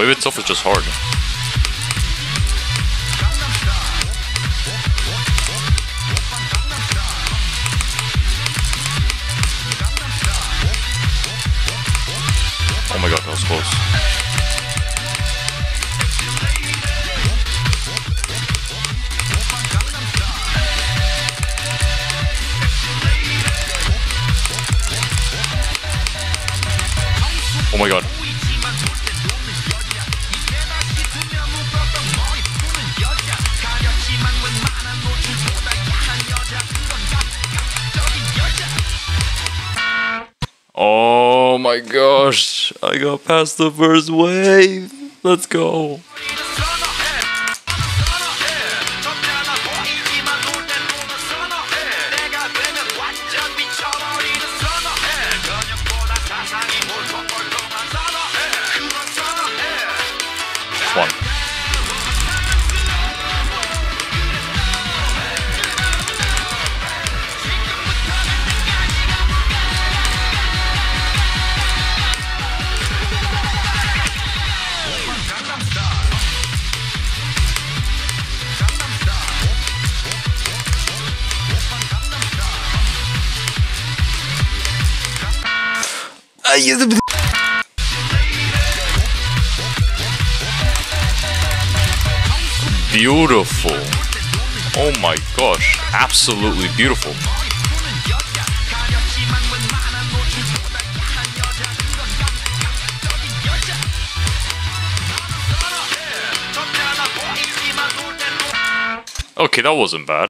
Maybe itself is just hard. Oh my god, that was close. Oh my god. Oh my gosh, I got past the first wave. Let's go. One. Beautiful. Oh my gosh, absolutely beautiful. Okay, that wasn't bad.